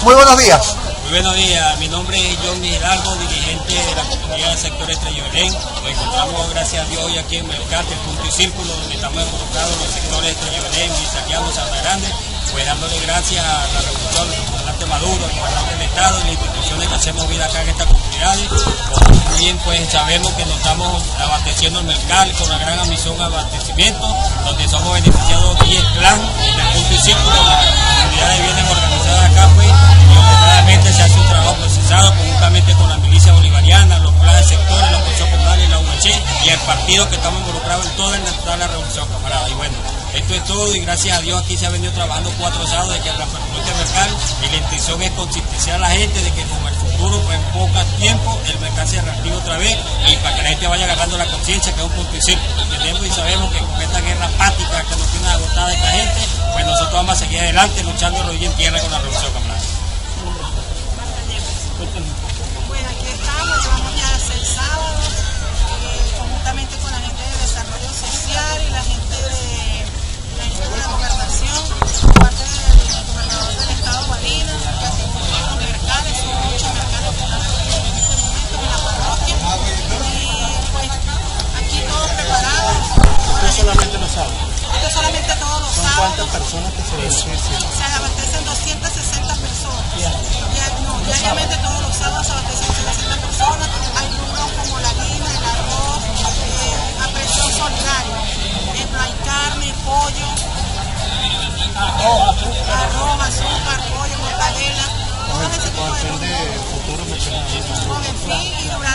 Muy buenos días. Muy buenos días, mi nombre es John Hidalgo, dirigente de la comunidad del sector Estrella Belén. Nos encontramos, gracias a Dios, hoy aquí en Mercate, el punto y círculo, donde estamos involucrados los sectores Estrella Belén, Visaquiano, Sabana Grande, pues dándole gracias a la revolución, al comandante Maduro, al comandante del Estado y las instituciones que hacemos vida acá en estas comunidades. También pues sabemos que nos estamos abasteciendo el mercado con una gran ambición de abastecimiento, donde somos beneficiados 10 clan del punto y círculo, las comunidades vienen organizadas acá pues, y honradamente se hace un trabajo procesado conjuntamente con la milicia bolivariana, los planes sectores, los consejos comunales, la UH y el partido que estamos involucrados en toda la revolución, camarada. Y bueno, esto es todo y gracias a Dios aquí se ha venido trabajando 4 asados de que repercute el mercado y la intención es concientizar a la gente de que con el futuro, pues en poco tiempo, el mercado se reactive otra vez y para que la gente vaya agarrando la conciencia que es un punto y círculo. Entendemos y sabemos que con esta guerra apática que nos tiene agotada esta gente, pues nosotros vamos a seguir adelante luchando rodilla en tierra con la revolución, camarada. Bueno, aquí estamos, llevamos ya 6 sábados, conjuntamente con la gente de desarrollo social y la gente de la gobernación, parte del gobernador del estado Guarina, los mercados, son 8 mercados que están en este momento en la parroquia, y pues aquí todos preparados. ¿Esto solamente los sábados? Esto solamente todos los sábados. ¿Cuántas personas que se benefician? Se abastecen 260 personas. Diariamente todos los sábados se abastecen 260 personas. Hay rubros como la harina, el arroz, a presión solidaria. Por ejemplo, hay carne, pollo, arroz, azúcar, pollo, mortadela, todo ese tipo de rubros. Futuro mercado. Con el fin y